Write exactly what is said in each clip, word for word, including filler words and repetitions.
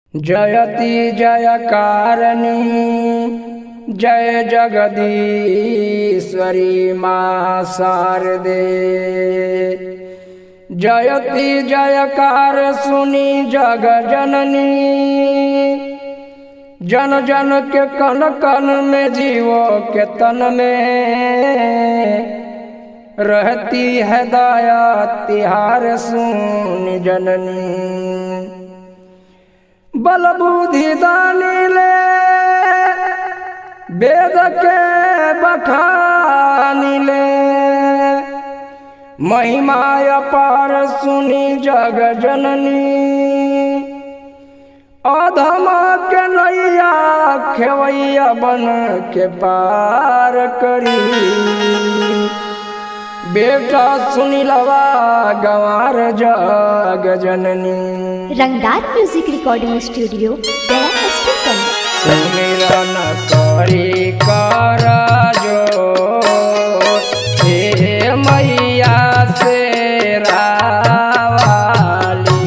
जयति जयकारिणी जय जगदीश्वरी मां शारदे। जयति जयकार सुनी जग जननी, जन जन के कन कन में जीवो के तन में रहती है दया तिहार सुनी जननी। बल बुद्धि दानी ले वेद के बखानी ले, महिमा अपार सुनी जग जननी। अधमा के नैया खेवैया बन के पार करी, बेटा सुनी लवा गंवार जग जननी। Rangdar music recording studio Gaya station. सुमिरन करी कर जो हे मैया शेरा वाली।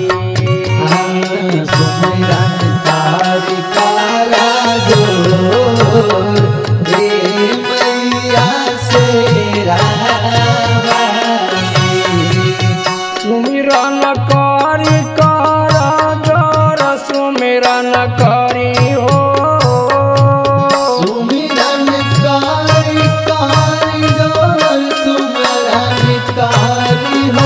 सुमिरन करी कर जो हे मैया शेरा वाली। सुमिरन करी कर जोर सुमिरन करी हो। सुमिरन करी कर जोर सुमिरन करी हो।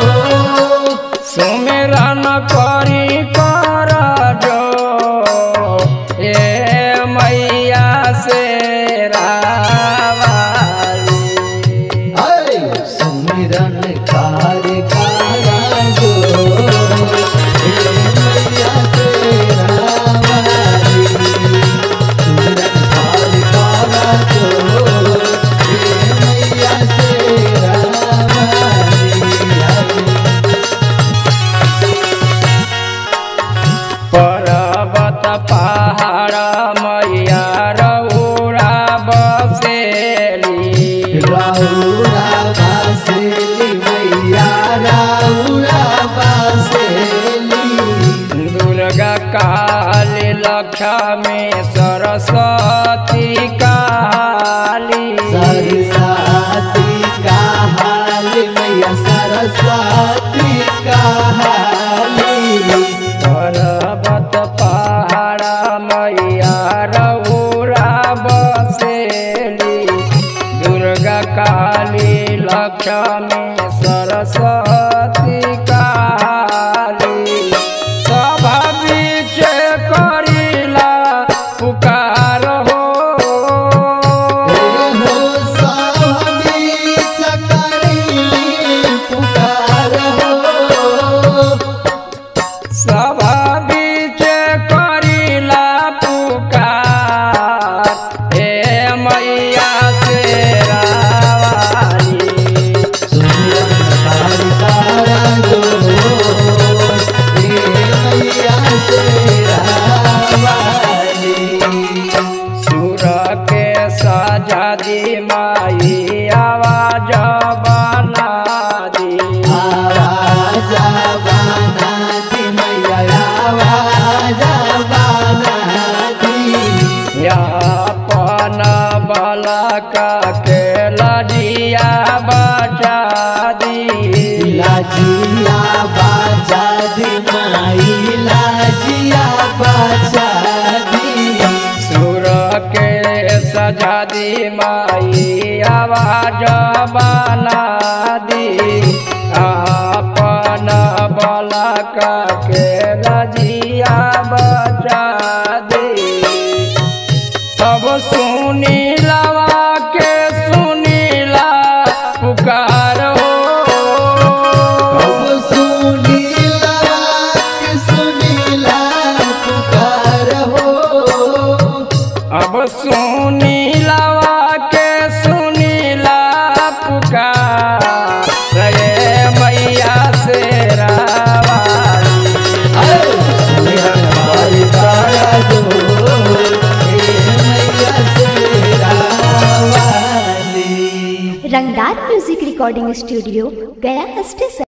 सुमिरन करी कर जो ए मैया शेरा वाली। सुमिरन करी कर जो हे मैया शेरा वाली। सुमिरन करी कर जो हे मैया शेरा वाली। पर्वत पहाड़ मैया रउरा बसेली। राउरा बासेली मैया राउरा बासेली। दुर्गा काली लक्ष्मी सरस्वती काली। सरस्वती काली मैया सरस्वती काली। पर्वत पहाड़ मैया रउरा बसेली। दुर्गा काली लक्ष्मी सरस्वती काली। सभा बीच करिला पुकार हो। हो सब बीच करीली पुकार हो। सभा बीच करिला पुकार, हे मैया शेरा वाली। सुमिरन करी कर जो हे मैया शेरा वाली। सुर के सजा दी माई आवाज बना दी। आवाज बना दी मैया आवाज बना दी। अपन बालक के लजिया बचा दी। लाजिया बाजा दी माई लाजिया बाजा दी। सुर के सजा दी माई आवाज बना दी। अपन बालक के लजिया बचा दी। तब सुनी लवा के सुनीला पुकार हो। अब सुनीला के सुनीला पुकार हो। अब सुनीलवा के सुनीला पुकार, रे मैया शेरा वाली। सुमिरन करी कर जो हे मैया शेरा वाली। Rangdar music recording studio Gaya station.